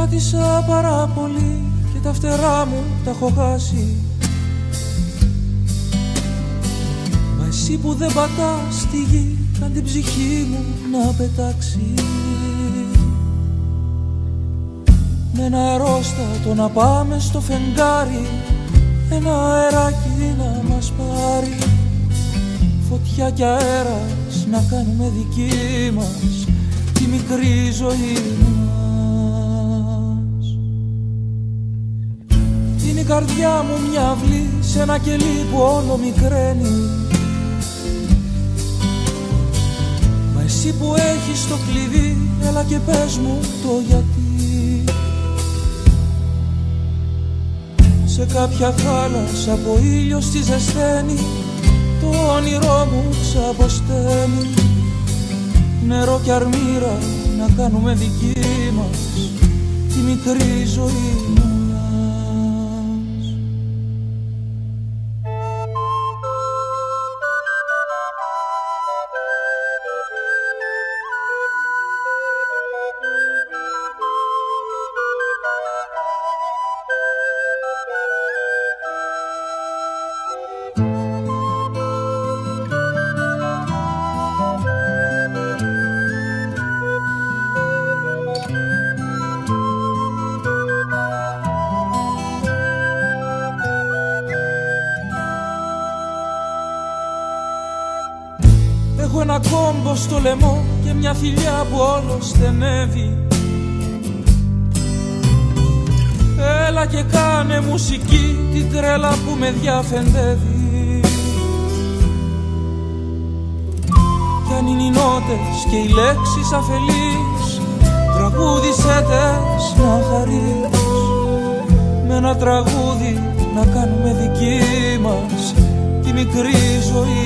Πάτησα πάρα πολύ και τα φτερά μου τα έχω χάσει. Μα εσύ που δεν πατάς στη γη, καν την ψυχή μου να πετάξει. Με ένα αερόστατο να πάμε στο φεγγάρι, ένα αεράκι να μας πάρει. Φωτιά κι αέρας να κάνουμε δική μας τη μικρή ζωή μας. Είναι η καρδιά μου μια αυλή σε ένα κελί που όλο μικραίνει. Μα εσύ που έχεις το κλειδί, έλα και πες μου το γιατί. Σε κάποια θάλασσα που ο ήλιος τη ζεσταίνει, το όνειρό μου ξαποσταίνει. Νερό κι αρμύρα να κάνουμε δική μας τη μικρή ζωή μας. Έχω ένα κόμπο στο λαιμό και μια φιλιά που όλο στενεύει. Έλα και κάνε μουσική την τρέλα που με διαφεντεύει. Κι αν είναι οι νότες και οι λέξεις αφελείς, τραγούδισέ τες να χαρείς. Με ένα τραγούδι να κάνουμε δική μας τη μικρή ζωή.